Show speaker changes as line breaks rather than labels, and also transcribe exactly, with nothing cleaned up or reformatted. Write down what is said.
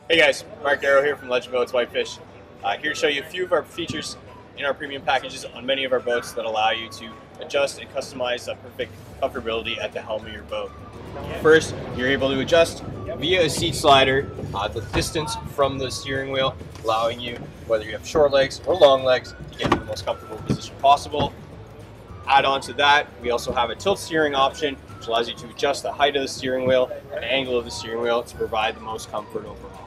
Hey guys, Mark Darrow here from Legend Boats Whitefish. Uh, here to show you a few of our features in our premium packages on many of our boats that allow you to adjust and customize the perfect comfortability at the helm of your boat. First, you're able to adjust via a seat slider uh, the distance from the steering wheel, allowing you, whether you have short legs or long legs, to get to the most comfortable position possible. Add on to that, we also have a tilt steering option, which allows you to adjust the height of the steering wheel and angle of the steering wheel to provide the most comfort overall.